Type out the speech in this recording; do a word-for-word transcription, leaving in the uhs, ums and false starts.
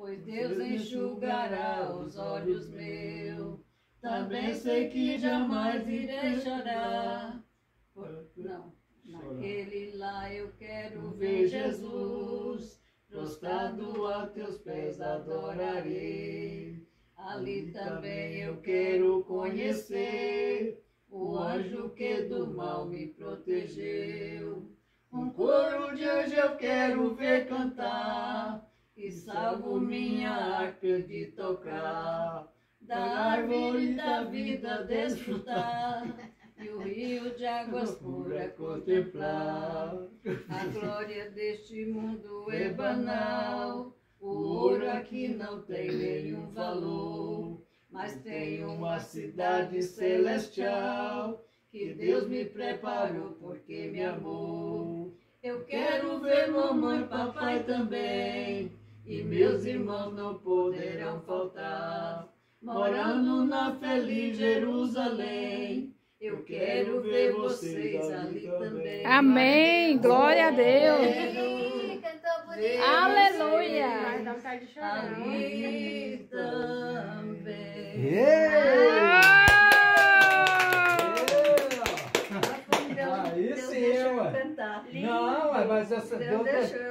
pois Deus enxugará os olhos meus. Também sei que jamais irei chorar. Por... Não, naquele lá eu quero ver Jesus, prostrado a teus pés adorarei. Ali também eu quero conhecer o anjo que do mal me protegeu. Um coro de anjo eu quero ver cantar, e salvo minha harpa de tocar. Da árvore da vida desfrutar, e o rio de águas puras contemplar. A glória deste mundo é banal, o ouro aqui não tem nenhum valor, mas tem uma cidade celestial que Deus me preparou porque me amou. Eu quero ver mamãe e papai também, e meus irmãos não poderão faltar, morando na feliz Jerusalém. Eu quero ver vocês ali também. Amém, glória a Deus. Ih, cantou bonito. Aleluia. Vai dar vontade de chorar. Ali também. Yeah! Deus, Aí Deus sim, deixou eu ué. cantar. Não, mas essa Deus Deus deixou